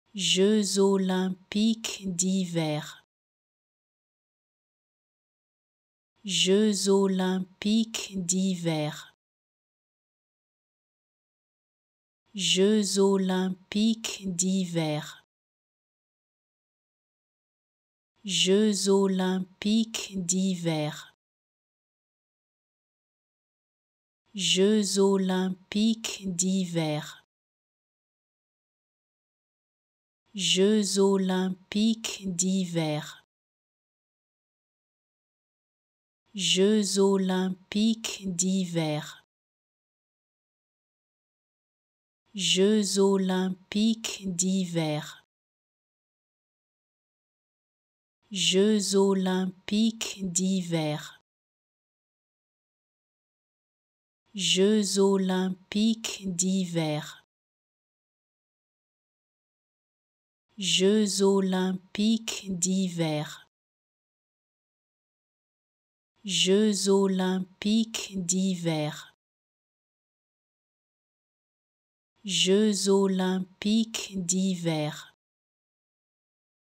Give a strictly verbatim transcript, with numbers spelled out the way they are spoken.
Jeux olympiques d'hiver. Jeux olympiques d'hiver. Jeux olympiques d'hiver. Jeux olympiques d'hiver. Jeux olympiques d'hiver. Jeux olympiques d'hiver. Jeux olympiques d'hiver. Jeux olympiques d'hiver. Jeux olympiques d'hiver. Jeux olympiques d'hiver. Jeux olympiques d'hiver. Jeux olympiques d'hiver. Jeux olympiques d'hiver.